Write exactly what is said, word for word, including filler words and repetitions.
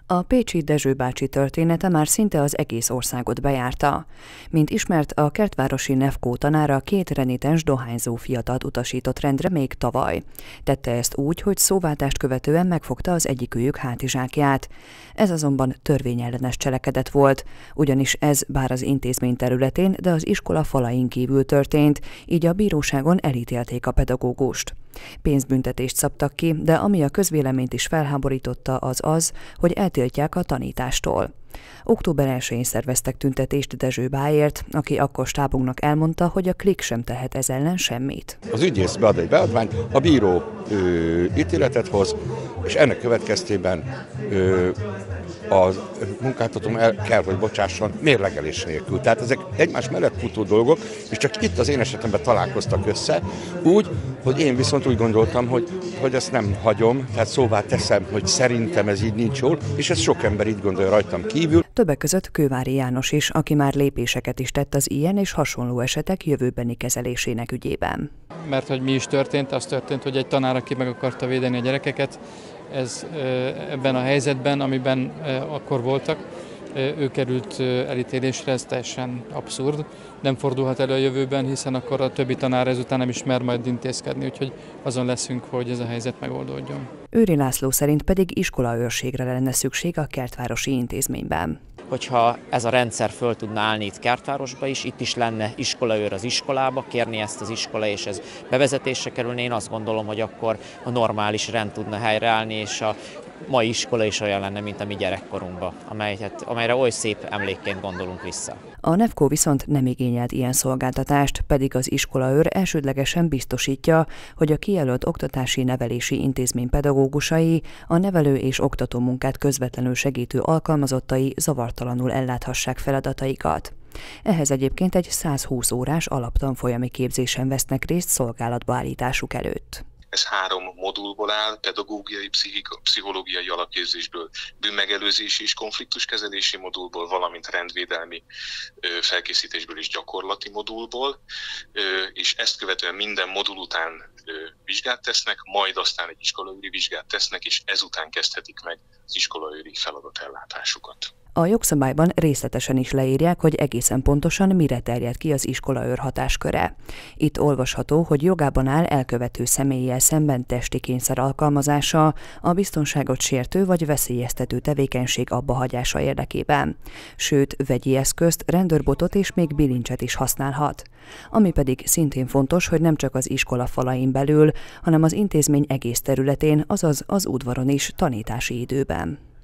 A pécsi Dezső bácsi története már szinte az egész országot bejárta. Mint ismert, a kertvárosi Nefkó tanára két renitens dohányzó fiatalt utasított rendre még tavaly. Tette ezt úgy, hogy szóváltást követően megfogta az egyikőjük hátizsákját. Ez azonban törvényellenes cselekedet volt, ugyanis ez bár az intézmény területén, de az iskola falain kívül történt, így a bíróságon elítélték a pedagógust. Pénzbüntetést szabtak ki, de ami a közvéleményt is felháborította, az az, hogy eltiltják a tanítástól. október elsején szerveztek tüntetést Dezső báért, aki akkor stábunknak elmondta, hogy a klik sem tehet ez ellen semmit. Az ügyész bead egy beadványt, a bíró ö, ítéletet hoz, és ennek következtében ö, a munkáltatóm el kell, hogy bocsásson mérlegelés nélkül. Tehát ezek egymás mellett futó dolgok, és csak itt az én esetemben találkoztak össze, úgy, hogy én viszont úgy gondoltam, hogy, hogy ezt nem hagyom, tehát szóvá teszem, hogy szerintem ez így nincs jól, és ez sok ember így gondolja rajtam kívül. Többek között Kővári János is, aki már lépéseket is tett az ilyen és hasonló esetek jövőbeni kezelésének ügyében. Mert hogy mi is történt, az történt, hogy egy tanár, aki meg akarta védeni a gyerekeket, ez ebben a helyzetben, amiben akkor voltak, ő került elítélésre, ez teljesen abszurd. Nem fordulhat elő a jövőben, hiszen akkor a többi tanár ezután nem is mer majd intézkedni, úgyhogy azon leszünk, hogy ez a helyzet megoldódjon. Őri László szerint pedig iskolaőrségre lenne szükség a kertvárosi intézményben. Hogyha ez a rendszer föl tudna állni itt Kertvárosba is, itt is lenne iskolaőr az iskolába, kérni ezt az iskola, és ez bevezetésre kerülne, én azt gondolom, hogy akkor a normális rend tudna helyreállni, és a mai iskola is olyan lenne, mint a mi gyerekkorunkban, amelyet, amelyre oly szép emlékként gondolunk vissza. A Nefkó viszont nem igényelt ilyen szolgáltatást, pedig az iskolaőr elsődlegesen biztosítja, hogy a kijelölt oktatási nevelési intézmény pedagógusai, a nevelő és oktató munkát közvetlenül segítő alkalmazottai zavartalanul elláthassák feladataikat. Ehhez egyébként egy százhúsz órás alaptanfolyami képzésen vesznek részt szolgálatba állításuk előtt. Ez három modulból áll, pedagógiai, pszichológiai alapképzésből, bűnmegelőzési és konfliktuskezelési modulból, valamint rendvédelmi felkészítésből és gyakorlati modulból, és ezt követően minden modul után vizsgát tesznek, majd aztán egy iskolaőri vizsgát tesznek, és ezután kezdhetik meg az iskolaőri feladatellátásukat. A jogszabályban részletesen is leírják, hogy egészen pontosan mire terjed ki az iskolaőr hatásköre. Itt olvasható, hogy jogában áll elkövető személlyel szemben testi kényszer alkalmazása, a biztonságot sértő vagy veszélyeztető tevékenység abbahagyása érdekében. Sőt, vegyi eszközt, rendőrbotot és még bilincset is használhat. Ami pedig szintén fontos, hogy nem csak az iskola falain belül, hanem az intézmény egész területén, azaz az udvaron is tanítási időben.